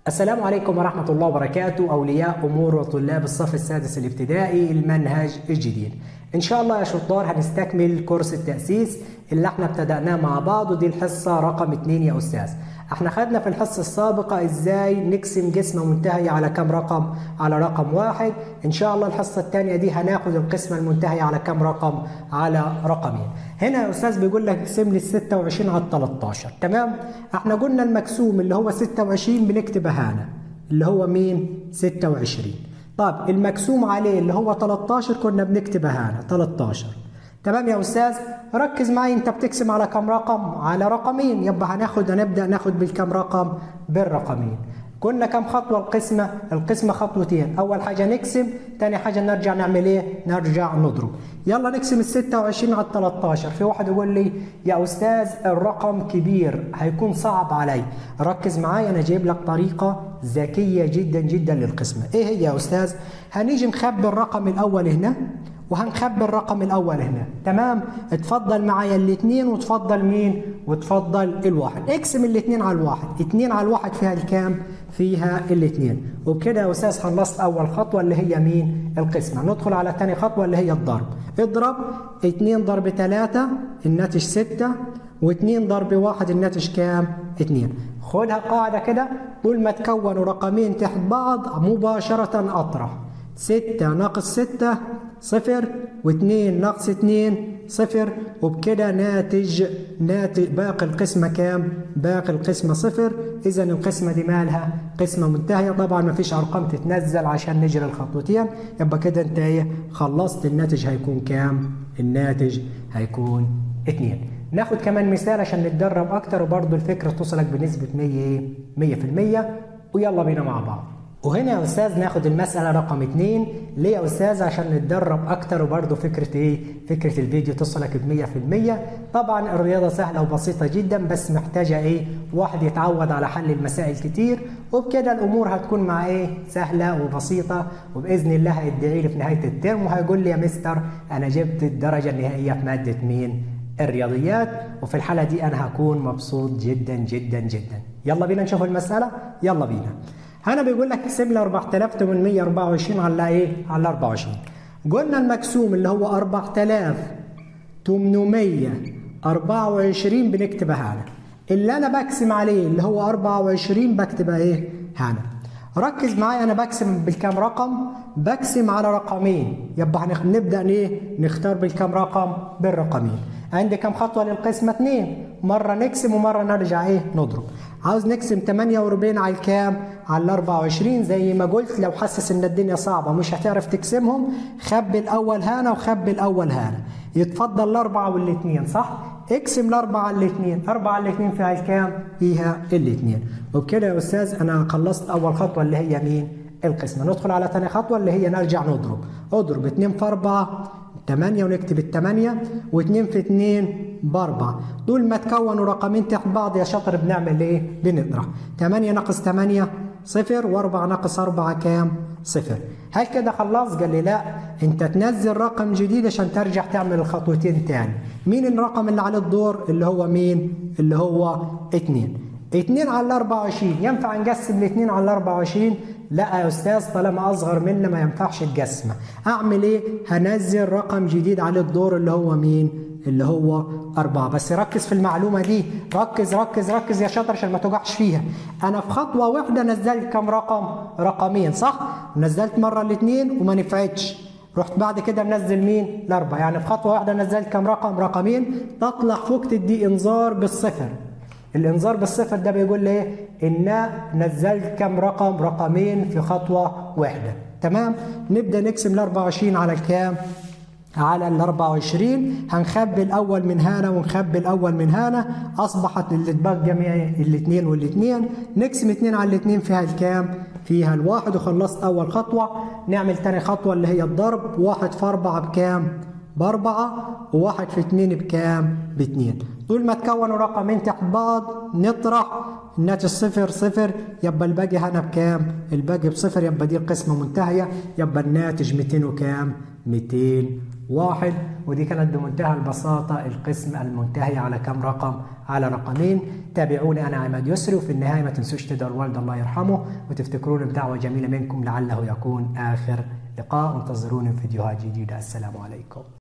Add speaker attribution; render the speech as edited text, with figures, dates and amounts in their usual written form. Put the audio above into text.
Speaker 1: السلام عليكم ورحمة الله وبركاته أولياء أمور وطلاب الصف السادس الابتدائي المنهج الجديد. إن شاء الله يا شطار هنستكمل كورس التأسيس اللي احنا ابتدأناه مع بعض، ودي الحصة رقم 2 يا أستاذ. احنا خدنا في الحصة السابقة ازاي نقسم جسم منتهي على كم رقم؟ على رقم واحد. إن شاء الله الحصة الثانية دي هناخد القسمة المنتهية على كم رقم؟ على رقمين. هنا يا أستاذ بيقول لك اقسم لي 26 على 13. تمام؟ احنا قلنا المقسوم اللي هو 26 بنكتبها هنا اللي هو مين؟ 26. طب المقسوم عليه اللي هو 13 كنا بنكتبها هنا 13. تمام يا أستاذ؟ ركز معي، أنت بتقسم على كم رقم؟ على رقمين، يبقى هنبدأ ناخد بالكم رقم؟ بالرقمين. كنا كم خطوة القسمة؟ القسمة خطوتين، أول حاجة نقسم، تاني حاجة نرجع نعمل إيه؟ نرجع نضرب. يلا نقسم ال 26 على 13. في واحد يقول لي يا أستاذ الرقم كبير هيكون صعب علي. ركز معايا، أنا جايب لك طريقة ذكية جدا جدا للقسمة. إيه هي يا أستاذ؟ هنيجي نخبي الرقم الأول هنا وهنخبي الرقم الأول هنا. تمام؟ اتفضل معايا الاثنين وتفضل مين؟ وتفضل الواحد. اقسم الاثنين على الواحد. 2 على الواحد فيها الكام؟ فيها الاثنين. وبكده يا أستاذ خلصت أول خطوة اللي هي مين؟ القسمة. ندخل على ثاني خطوة اللي هي الضرب. اضرب 2 ضرب 3 الناتج 6، و2 ضرب 1 الناتج كام؟ 2. خدها قاعدة كده، طول ما تكونوا رقمين تحت بعض مباشرة أطرح. 6 ناقص 6 صفر، و2 ناقص 2 صفر، وبكده ناتج باقي القسمة كام؟ باقي القسمة صفر. إذا القسمة دي مالها؟ قسمة منتهية. طبعا ما فيش أرقام تتنزل عشان نجري الخطوتين، يبقى كده أنت إيه؟ خلصت. الناتج هيكون كام؟ الناتج هيكون 2. ناخد كمان مثال عشان نتدرب أكتر وبرضه الفكرة توصلك بنسبة 100%. ويلا بينا مع بعض. وهنا يا أستاذ ناخد المسألة رقم 2. ليه يا أستاذ؟ عشان نتدرب أكتر وبرضه فكرة إيه؟ فكرة الفيديو توصلك ب100%. طبعا الرياضة سهلة وبسيطة جدا، بس محتاجة إيه؟ واحد يتعود على حل المسائل كتير، وبكده الأمور هتكون مع إيه؟ سهلة وبسيطة، وبإذن الله هيدعي لي في نهاية الترم وهيقول لي يا مستر أنا جبت الدرجة النهائية في مادة مين؟ الرياضيات. وفي الحالة دي أنا هكون مبسوط جدا جدا جدا. يلا بينا نشوف المسألة. يلا بينا. هنا بيقول لك اقسم لي 4824 على ايه؟ على 24. قلنا المقسوم اللي هو 4824 بنكتبها هنا. اللي انا بقسم عليه اللي هو 24 بكتبها ايه؟ هنا. ركز معايا، انا بقسم بالكام رقم؟ بقسم على رقمين، يبقى هنبدا ايه؟ نختار بالكام رقم؟ بالرقمين. عندي كام خطوه للقسمه؟ 2. مره نقسم ومره نرجع ايه؟ نضرب. عاوز نقسم 48 على الكام؟ على 24. زي ما قلت لو حاسس ان الدنيا صعبه مش هتعرف تقسمهم، خبي الاول هنا وخبي الاول هنا. يتفضل الاربعه والاثنين، صح؟ اقسم الاربعه على الاثنين. 4 على الاثنين فيها الكام؟ فيها الاثنين. وبكده يا استاذ انا خلصت اول خطوه اللي هي مين؟ القسمه. ندخل على ثاني خطوه اللي هي نرجع نضرب. اضرب 2 في 4 8، ونكتب ال8، و2 في 2 ب4. طول ما تكونوا رقمين تحت بعض يا شاطر بنعمل ايه؟ بنطرح. 8 ناقص 8 صفر، و4 ناقص 4 كام؟ صفر. هل كده خلص؟ قال لي لا، انت تنزل رقم جديد عشان ترجع تعمل الخطوتين تاني. مين الرقم اللي على الدور؟ اللي هو مين؟ اللي هو 2. 2 على 24 ينفع نقسم الاثنين على 24؟ لا يا استاذ، طالما اصغر منا ما ينفعش تقسمه. اعمل ايه؟ هنزل رقم جديد على الدور اللي هو مين؟ اللي هو 4. بس ركز في المعلومه دي، ركز ركز ركز يا شاطر عشان ما توقعش فيها. انا في خطوه واحده نزلت كم رقم؟ رقمين، صح؟ نزلت مره الاثنين وما نفعتش، رحت بعد كده منزل مين؟ ال4. يعني في خطوه واحده نزلت كم رقم؟ رقمين. تطلع فوق تدي انذار بالصفر. الانذار بالصفر ده بيقول لي ايه؟ ان نزلت كم رقم؟ رقمين في خطوه واحده. تمام؟ نبدا نقسم ال 24 على الكام؟ على ال 24. هنخبي الاول من هنا ونخبي الاول من هنا، اصبحت اللي اتبقى جميع الاثنين والاثنين. نقسم 2 على الاثنين فيها الكام؟ فيها الواحد. وخلصت اول خطوه. نعمل ثاني خطوه اللي هي الضرب. 1 في 4 بكام؟ ب4، و1 في 2 بكام؟ ب2. طول ما تكونوا رقمين تحت بعض نطرح. الناتج صفر صفر، يبقى الباقي هنا بكام؟ الباقي بصفر، يبقى دي القسمة منتهية، يبقى الناتج 200 وكام؟ 201. 1. ودي كانت بمنتهى البساطة القسم المنتهي على كم رقم؟ على رقمين. تابعوني أنا عماد يسري، وفي النهاية ما تنسوش تدعوا الوالد الله يرحمه وتفتكرون بدعوة جميلة منكم لعله يكون آخر لقاء. انتظروني في فيديوهات جديدة. السلام عليكم.